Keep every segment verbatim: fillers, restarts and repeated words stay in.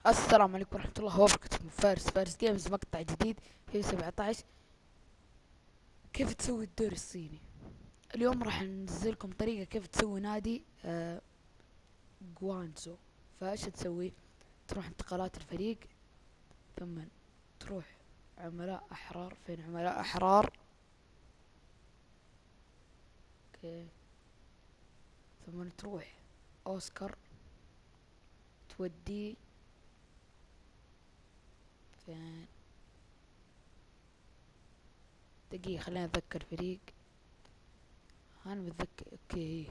السلام عليكم ورحمة الله وبركاته. فارس فارس جيمز، مقطع جديد في سبعة عشر. كيف تسوي الدوري الصيني؟ اليوم راح ننزلكم طريقة كيف تسوي نادي آه جوانزو. فايش تسوي؟ تروح انتقالات الفريق، ثم تروح عملاء احرار. فين عملاء احرار؟ اوكي. ثم تروح اوسكار، توديه فين؟ دقيقة خلينا اتذكر فريق. انا متذكر. اوكي،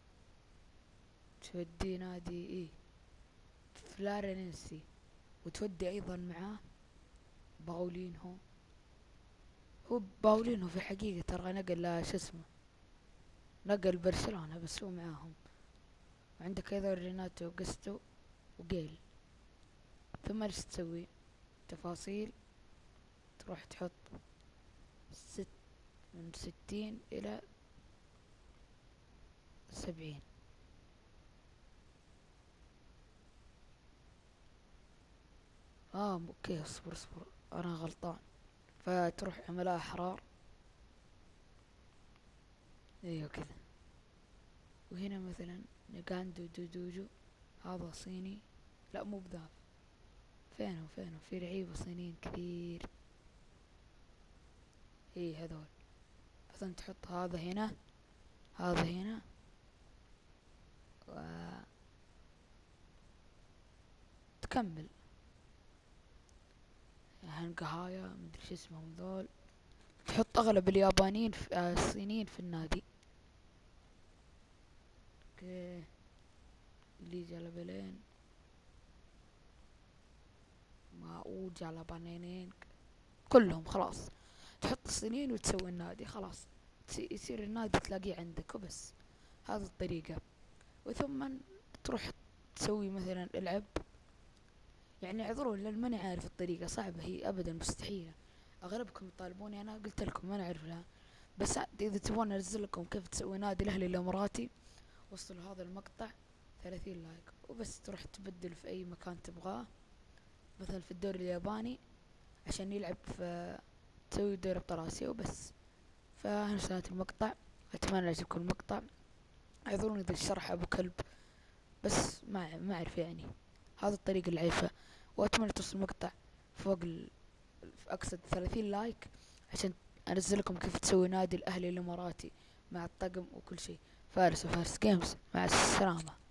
توديه نادي ايه فلارنسي، وتودي ايضا معاه باولينهو. هو باولينهو في حقيقة ترى نقل لا شو اسمه، نقل برشلونة بس هو معاهم. وعندك ايضا ريناتو وجستو وجيل. ثم ايش تسوي؟ تفاصيل، تروح تحط ست من ستين الى سبعين. اه اوكي، اصبر اصبر انا غلطان. فتروح عملاء احرار، ايوه كذا. وهنا مثلا نيغاندو دودوجو، هذا صيني. لا مو بذا، فينهم فينهم في لعيبة صينيين كثير. اي هذول. مثلا تحط هذا هنا، هذا هنا، وتكمل. هنقهايا مدري شو اسمهم ذول. تحط اغلب اليابانيين في آه الصينيين في النادي. اوكي. اللي جلبلين ما جلبانين كلهم خلاص. تحط الصينيين وتسوي النادي خلاص. يصير النادي تلاقيه عندك وبس. هذه الطريقة. وثم تروح تسوي مثلا العب. يعني اعذرون لان ماني عارف الطريقة، صعبة هي ابدا مستحيلة. اغلبكم يطالبوني، انا قلت لكم ما نعرف لها. بس اذا تبون انزل لكم كيف تسوي نادي الاهلي الاماراتي، وصلوا هذا المقطع ثلاثين لايك وبس. تروح تبدل في اي مكان تبغاه، مثلا في الدوري الياباني عشان يلعب في، تسوي دوري ابطال اسيا وبس. فهنا نهاية المقطع. اتمنى يعجبكم المقطع. اعذروني اذا الشرح ابو كلب، بس ما ما اعرف يعني. هذا الطريقة العيفة. واتمنى توصل المقطع فوق ال... اقصد ثلاثين لايك، عشان انزل لكم كيف تسوي نادي الاهلي الاماراتي مع الطقم وكل شيء. فارس وفارس جيمز، مع السلامة.